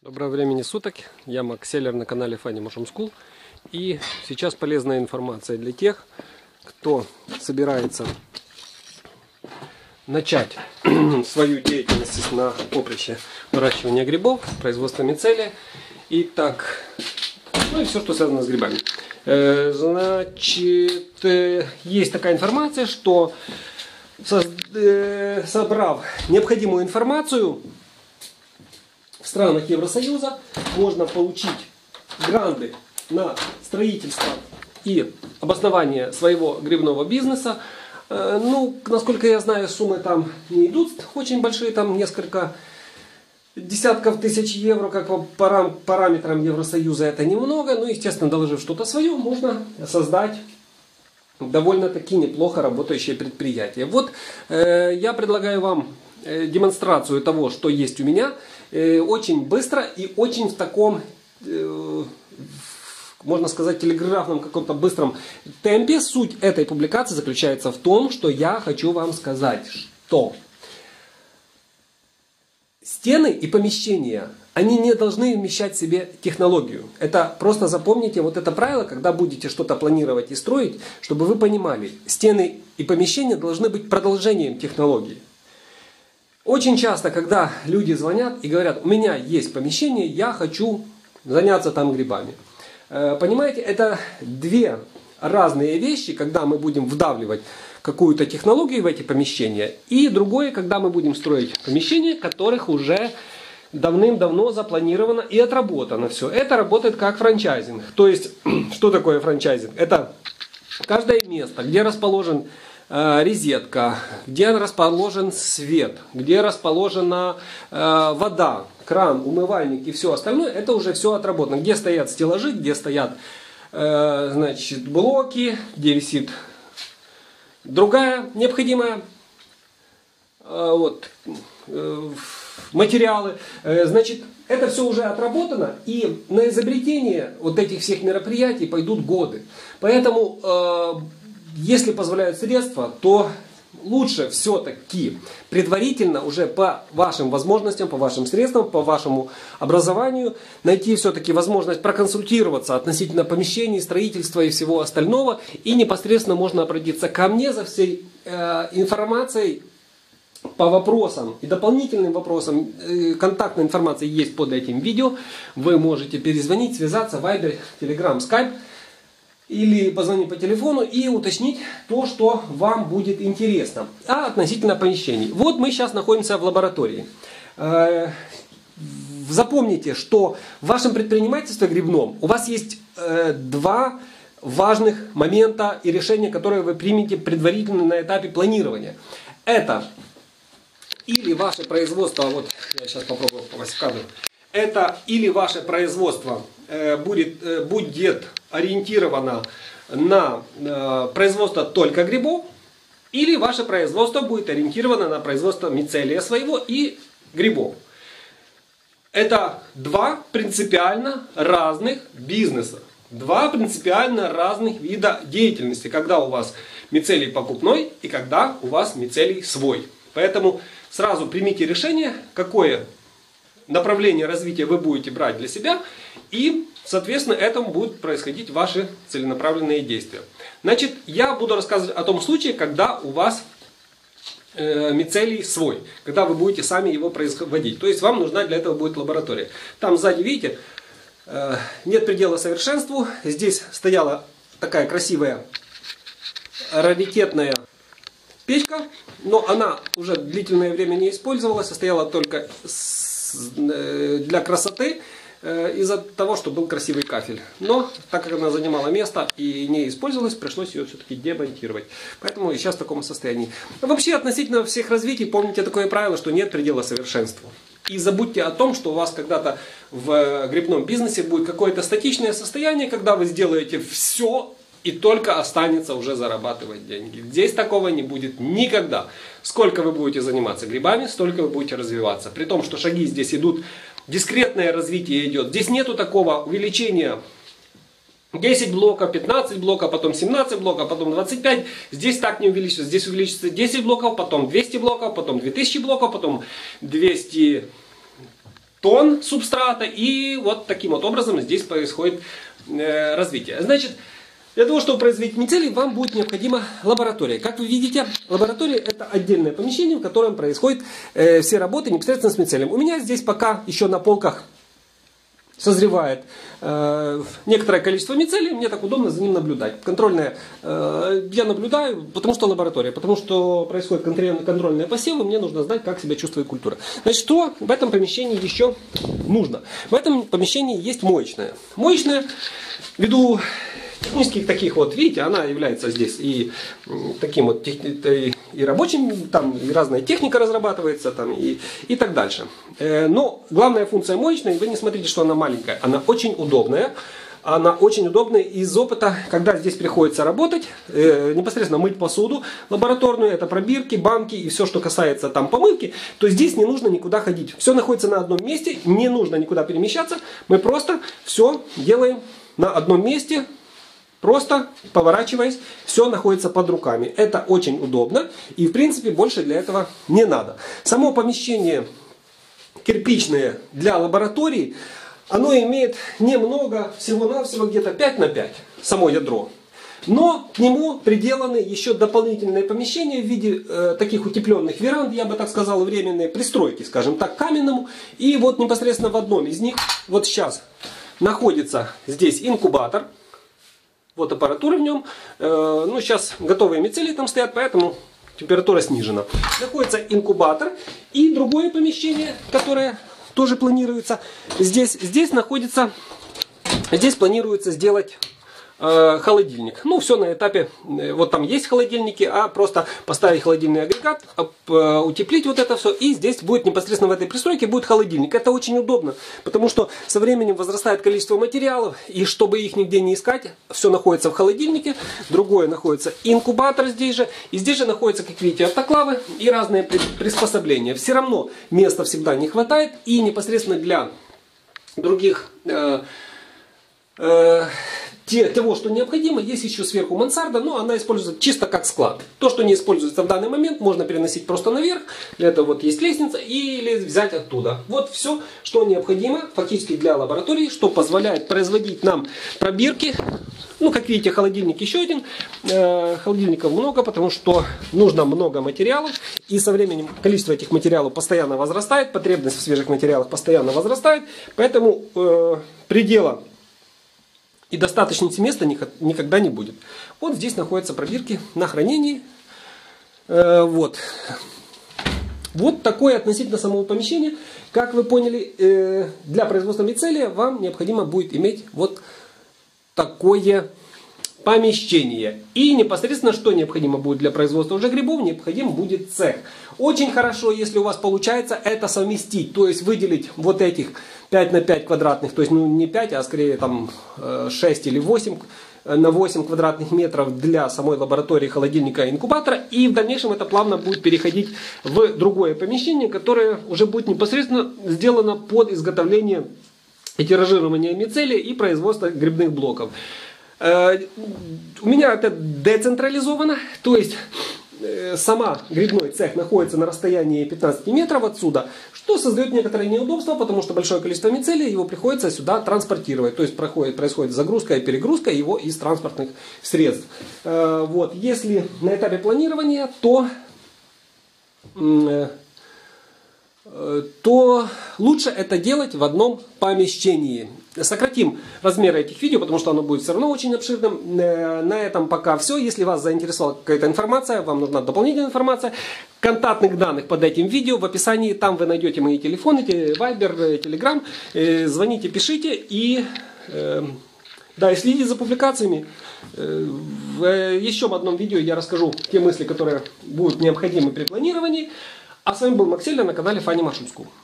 Доброго времени суток, я Макс Селлер на канале Funny Mushroom School. И сейчас полезная информация для тех, кто собирается начать свою деятельность на поприще выращивания грибов, производства мицелия и так, ну и все, что связано с грибами. Значит, есть такая информация, что собрав необходимую информацию, в странах Евросоюза можно получить гранты на строительство и обоснование своего грибного бизнеса. Ну, насколько я знаю, суммы там не идут очень большие, там несколько десятков тысяч евро, как по параметрам Евросоюза, это немного. Ну, естественно, доложив что-то свое, можно создать довольно-таки неплохо работающее предприятие. Вот я предлагаю вам демонстрацию того, что есть у меня, очень быстро и очень в таком, можно сказать, телеграфном каком-то быстром темпе. Суть этой публикации заключается в том, что я хочу вам сказать, что стены и помещения, они не должны вмещать в себе технологию. Это просто запомните вот это правило, когда будете что-то планировать и строить, чтобы вы понимали, стены и помещения должны быть продолжением технологии. Очень часто, когда люди звонят и говорят, у меня есть помещение, я хочу заняться там грибами. Понимаете, это две разные вещи, когда мы будем вдавливать какую-то технологию в эти помещения, и другое, когда мы будем строить помещения, которых уже давным-давно запланировано и отработано все. Это работает как франчайзинг. То есть, что такое франчайзинг? Это каждое место, где расположен розетка, где расположен свет, где расположена вода, кран, умывальник и все остальное, это уже все отработано. Где стоят стеллажи, где стоят значит, блоки, где висит другая необходимая материалы. Значит, это все уже отработано, и на изобретение вот этих всех мероприятий пойдут годы. Поэтому если позволяют средства, то лучше все-таки предварительно уже по вашим возможностям, по вашим средствам, по вашему образованию найти все-таки возможность проконсультироваться относительно помещений, строительства и всего остального. И непосредственно можно обратиться ко мне за всей информацией по вопросам и дополнительным вопросам. Контактная информация есть под этим видео. Вы можете перезвонить, связаться, Viber, Telegram, Skype. Или позвонить по телефону и уточнить то, что вам будет интересно. А относительно помещений. Вот мы сейчас находимся в лаборатории. Запомните, что в вашем предпринимательстве грибном у вас есть два важных момента и решения, которые вы примете предварительно на этапе планирования. Это или ваше производство, вот я сейчас попробую попасть в кадр. Это или ваше производство будет ориентировано на производство только грибов, или ваше производство будет ориентировано на производство мицелия своего и грибов. Это два принципиально разных бизнеса, два принципиально разных вида деятельности, когда у вас мицелий покупной и когда у вас мицелий свой. Поэтому сразу примите решение, какое направление развития вы будете брать для себя, и, соответственно, этому будут происходить ваши целенаправленные действия. Значит, я буду рассказывать о том случае, когда у вас мицелий свой, когда вы будете сами его производить. То есть, вам нужна для этого будет лаборатория. Там сзади, видите, нет предела совершенству. Здесь стояла такая красивая раритетная печка, но она уже длительное время не использовалась, состояла только для красоты, из-за того, что был красивый кафель. Но, так как она занимала место и не использовалась, пришлось ее все-таки демонтировать. Поэтому и сейчас в таком состоянии. Вообще, относительно всех развитий, помните такое правило, что нет предела совершенству. И забудьте о том, что у вас когда-то в грибном бизнесе будет какое-то статичное состояние, когда вы сделаете все и только останется уже зарабатывать деньги. Здесь такого не будет никогда. Сколько вы будете заниматься грибами, столько вы будете развиваться. При том, что шаги здесь идут, дискретное развитие идет. Здесь нету такого увеличения 10 блоков, 15 блоков, потом 17 блоков, потом 25. Здесь так не увеличится. Здесь увеличится 10 блоков, потом 200 блоков, потом 2000 блоков, потом 200 тон субстрата, и вот таким вот образом здесь происходит развитие. Значит, для того, чтобы производить мицелий, вам будет необходима лаборатория. Как вы видите, лаборатория — это отдельное помещение, в котором происходят все работы непосредственно с мицелием. У меня здесь пока еще на полках созревает некоторое количество мицелия, мне так удобно за ним наблюдать. Контрольное я наблюдаю, потому что лаборатория, потому что происходит контрольные посевы, мне нужно знать, как себя чувствует культура. Значит, что в этом помещении еще нужно? В этом помещении есть моечная. Моечная, ввиду технических таких вот, видите, она является здесь и таким вот и рабочим, там и разная техника разрабатывается, там и так дальше. Но главная функция моечной, вы не смотрите, что она маленькая, она очень удобная. Она очень удобная из опыта, когда здесь приходится работать, непосредственно мыть посуду лабораторную, это пробирки, банки и все, что касается там помывки, то здесь не нужно никуда ходить. Все находится на одном месте, не нужно никуда перемещаться, мы просто все делаем на одном месте. Просто поворачиваясь, все находится под руками. Это очень удобно и в принципе больше для этого не надо. Само помещение кирпичное для лаборатории, оно имеет немного, всего-навсего где-то 5 на 5, само ядро. Но к нему приделаны еще дополнительные помещения в виде таких утепленных веранд, я бы так сказал, временные пристройки, скажем так, к каменному. И вот непосредственно в одном из них, вот сейчас находится здесь инкубатор. Вот аппаратура в нем. Ну, сейчас готовые мицелии там стоят, поэтому температура снижена. Находится инкубатор и другое помещение, которое тоже планируется. Здесь планируется сделать холодильник. Ну, все на этапе, вот там есть холодильники, а просто поставить холодильный агрегат, утеплить вот это все, и здесь будет непосредственно в этой пристройке будет холодильник. Это очень удобно, потому что со временем возрастает количество материалов, и чтобы их нигде не искать, все находится в холодильнике. Другое находится инкубатор здесь же, и здесь же находятся, как видите, автоклавы и разные приспособления. Все равно места всегда не хватает, и непосредственно для других того, что необходимо, есть еще сверху мансарда, но она используется чисто как склад. То, что не используется в данный момент, можно переносить просто наверх. Для этого вот есть лестница, или взять оттуда. Вот все, что необходимо фактически для лаборатории, что позволяет производить нам пробирки. Ну, как видите, холодильник еще один. Холодильников много, потому что нужно много материалов. И со временем количество этих материалов постоянно возрастает. Потребность в свежих материалах постоянно возрастает. Поэтому предела и достаточности места никогда не будет. Вот здесь находятся пробирки на хранении. Вот такое относительно самого помещения. Как вы поняли, для производства мицелия вам необходимо будет иметь вот такое помещение. И непосредственно, что необходимо будет для производства уже грибов, необходим будет цех. Очень хорошо, если у вас получается это совместить, то есть выделить вот этих 5 на 5 квадратных, то есть ну, не 5, а скорее там 6 или 8 на 8 квадратных метров для самой лаборатории, холодильника и инкубатора. И в дальнейшем это плавно будет переходить в другое помещение, которое уже будет непосредственно сделано под изготовление и тиражирование мицелия и производство грибных блоков. У меня это децентрализовано, то есть сама грибной цех находится на расстоянии 15 метров отсюда, что создает некоторые неудобства, потому что большое количество мицелия его приходится сюда транспортировать. То есть происходит загрузка и перегрузка его из транспортных средств. Вот. Если на этапе планирования, то лучше это делать в одном помещении. Сократим размеры этих видео, потому что оно будет все равно очень обширным. На этом пока все. Если вас заинтересовала какая-то информация, вам нужна дополнительная информация, контактных данных под этим видео в описании. Там вы найдете мои телефоны, Viber, Telegram. Звоните, пишите и следите за публикациями. В еще одном видео я расскажу те мысли, которые будут необходимы при планировании. А с вами был Макселя на канале Фани Машинскую.